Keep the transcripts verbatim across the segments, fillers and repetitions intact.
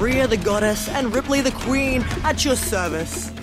Rhea the goddess and Ripley the queen at your service.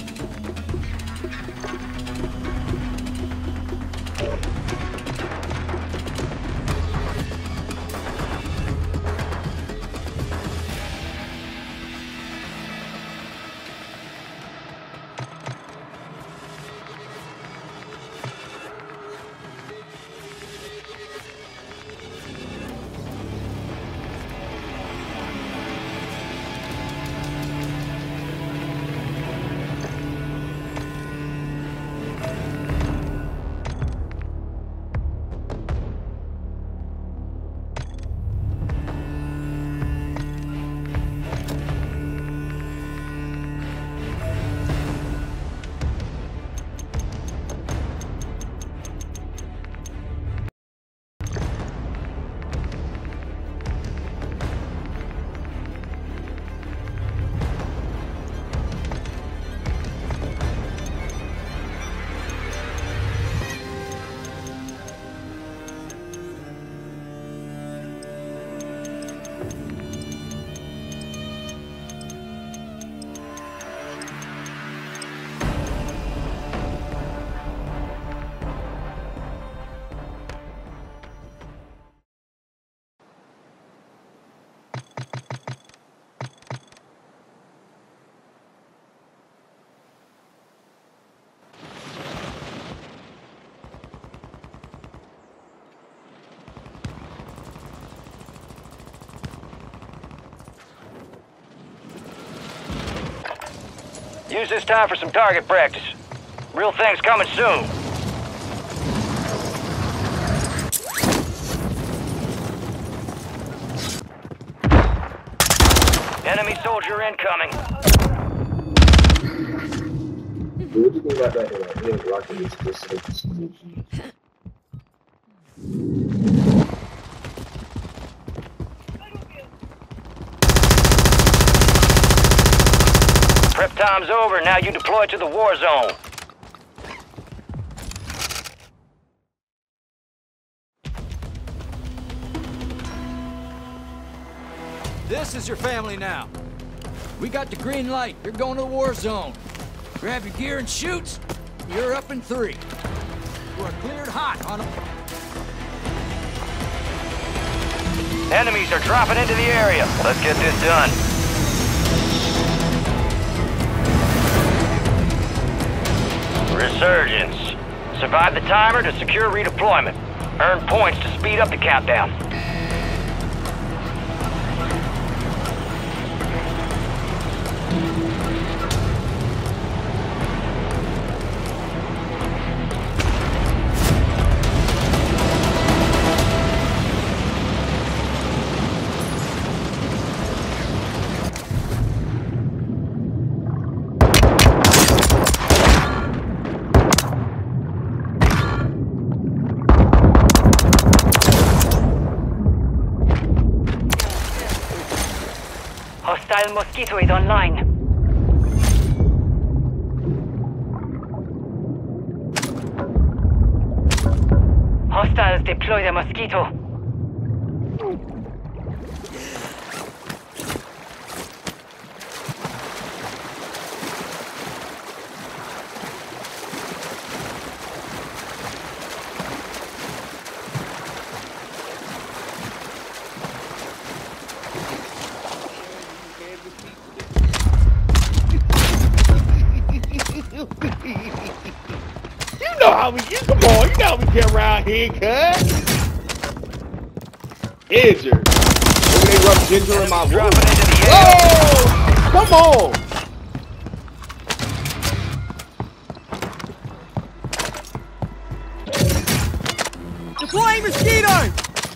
Use this time for some target practice. Real thing's coming soon. Enemy soldier incoming. What do you think about that? Like, me and Rocky is just like this movie. Prep time's over, now you deploy to the war zone. This is your family now. We got the green light. You're going to the war zone. Grab your gear and shoot. You're up in three. You are cleared hot on a... Enemies are dropping into the area. Let's get this done. Resurgence. Survive the timer to secure redeployment. Earn points to speed up the countdown. Hostile Mosquito is online. Hostiles deploy the Mosquito. You know how we get, come on, you know how we get around here, cuz. Injured. When they rub ginger in my wound. Oh! Come on! Deploying Mosquito!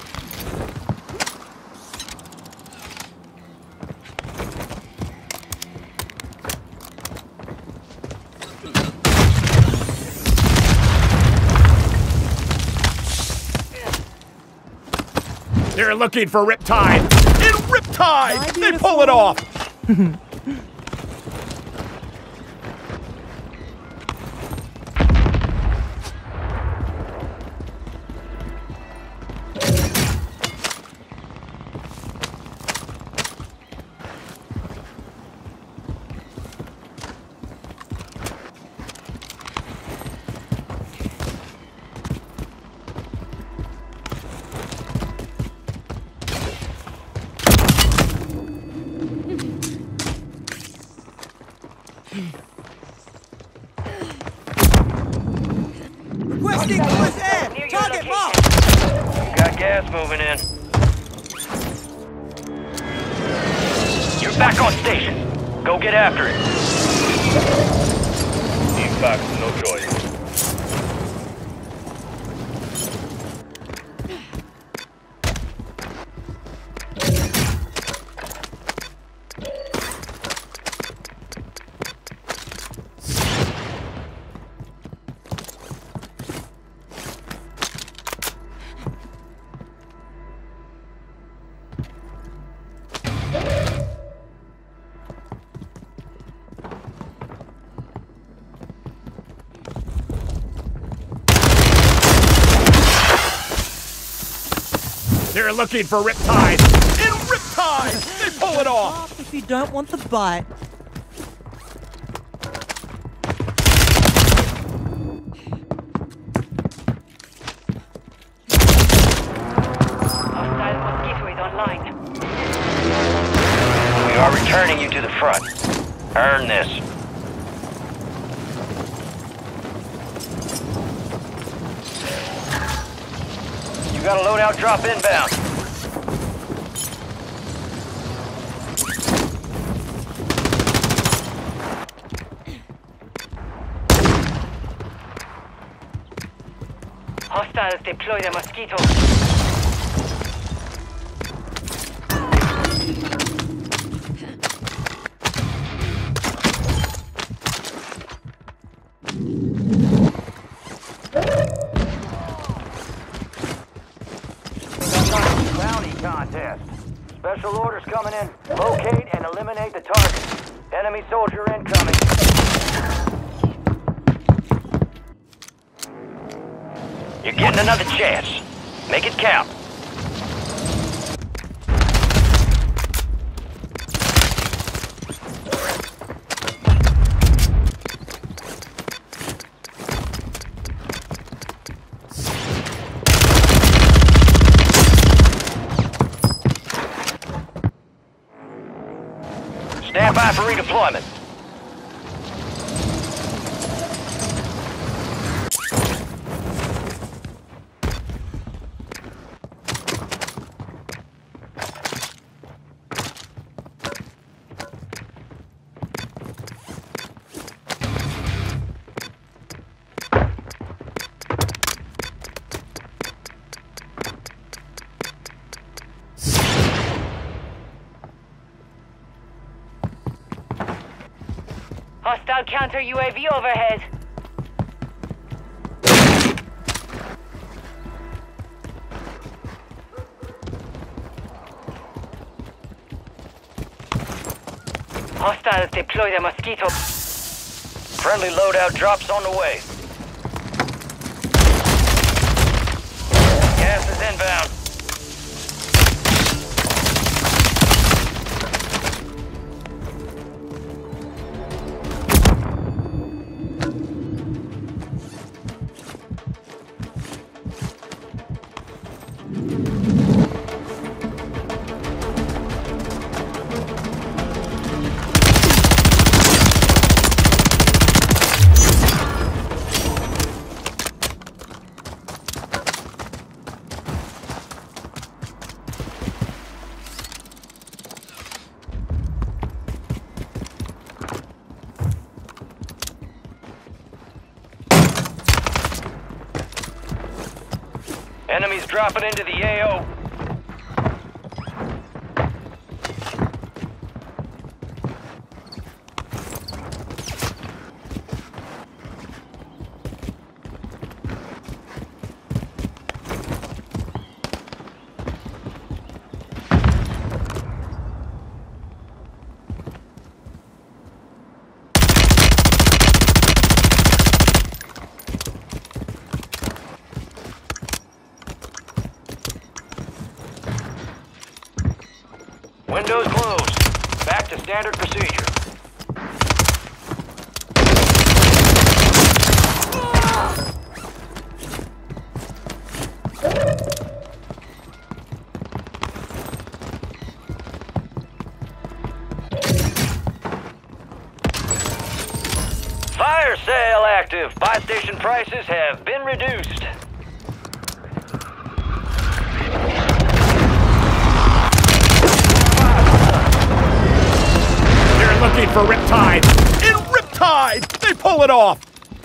They're looking for Riptide. And Riptide! They pull it off! Requesting U S air! Near your Target location. marked! Got gas moving in. You're back on station. Go get after it. Team Fox, no choice. They're looking for Riptide! And Riptide! They pull it off! Stop if you don't want the bite. Hostile Mosquito is online. We are returning you to the front. Earn this. You got a loadout drop inbound. Hostiles deploy the Mosquito. Bounty contest. Special orders coming in. Locate and eliminate the target. Enemy soldier incoming. You're getting another chance. Make it count. Stand by for redeployment. Hostile counter U A V overhead. Hostiles deploy the Mosquito. Friendly loadout drops on the way. Gas is inbound. Enemies dropping into the A O. Windows closed. Back to standard procedure. Fire sale active. Buy station prices have been reduced. They're looking for Riptide. And Riptide! They pull it off!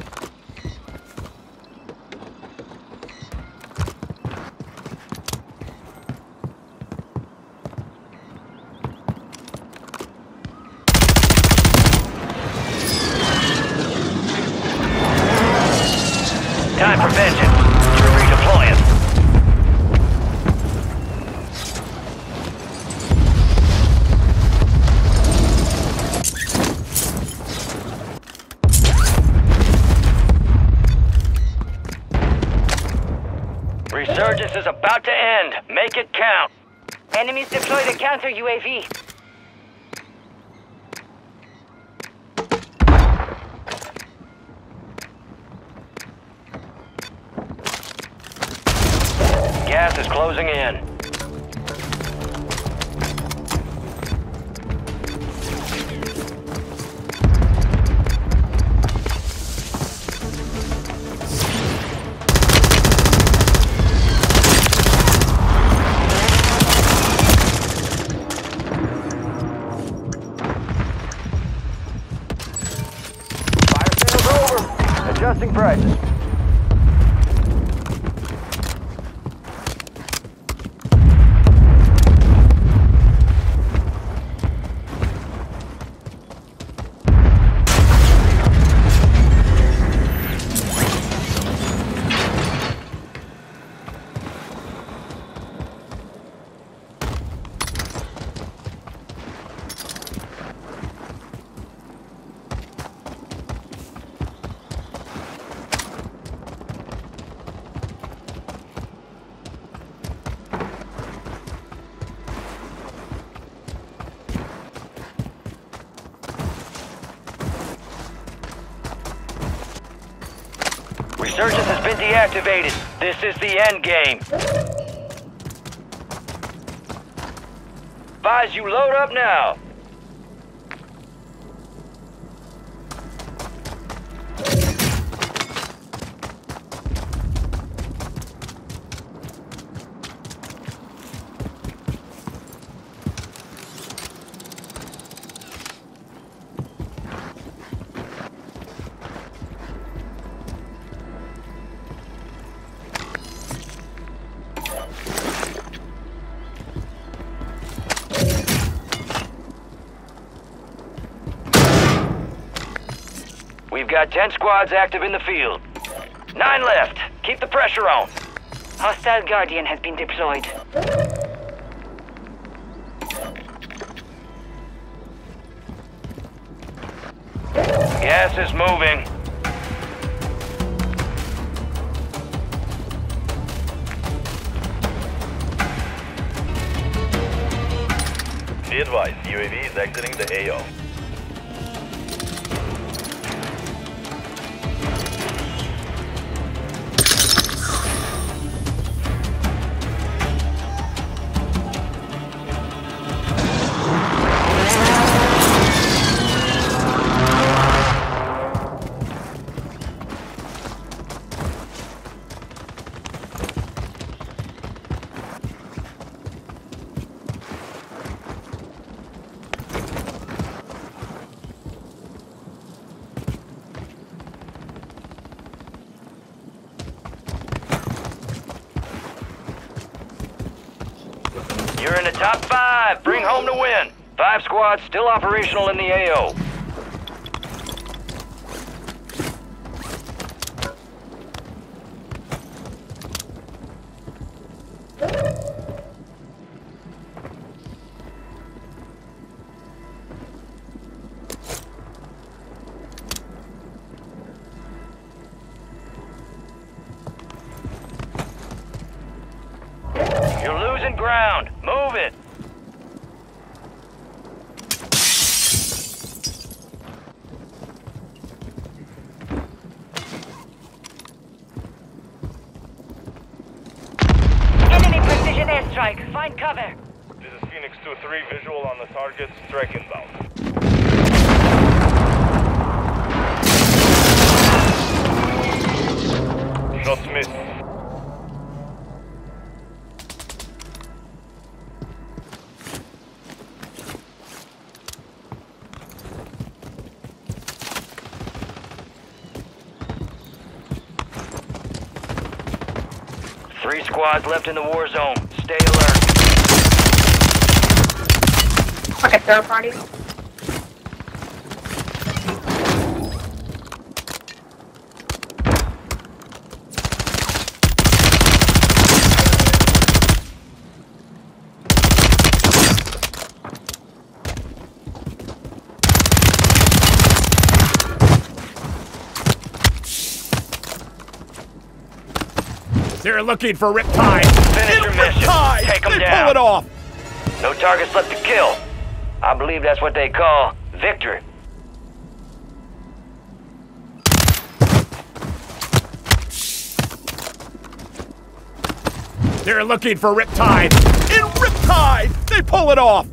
Time for vengeance. You're redeploying. Resurgence is about to end. Make it count. Enemies deploy the counter U A V. Gas is closing in. Fire sale's over. Adjusting prices. Resurgence has been deactivated. This is the end game. Advise you load up now. We've got ten squads active in the field. Nine left. Keep the pressure on. Hostile Guardian has been deployed. Gas is moving. Be advised, U A V is exiting the A O. You're in the top five. Bring home the win. Five squads still operational in the A O. You're losing ground. Move it. Enemy precision airstrike. Find cover. This is Phoenix two three, visual on the target, strike inbound. Three squads left in the war zone. Stay alert. Like a third party. They're looking for Riptide. Finish your mission. Riptide! Take them they down. pull it off. No targets left to kill. I believe that's what they call victory. They're looking for Riptide. And Riptide! They pull it off.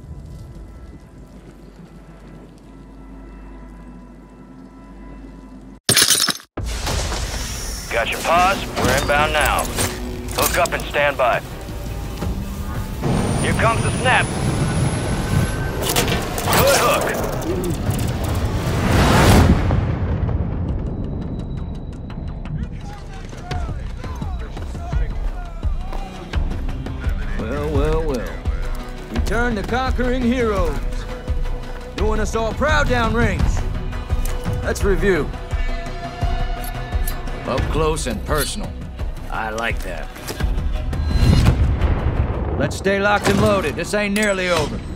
Got your pause? We're inbound now. Hook up and stand by. Here comes the snap. Good hook. Well, well, well. Return the conquering heroes. Doing us all proud downrange. Let's review. Up close and personal. I like that. Let's stay locked and loaded. This ain't nearly over.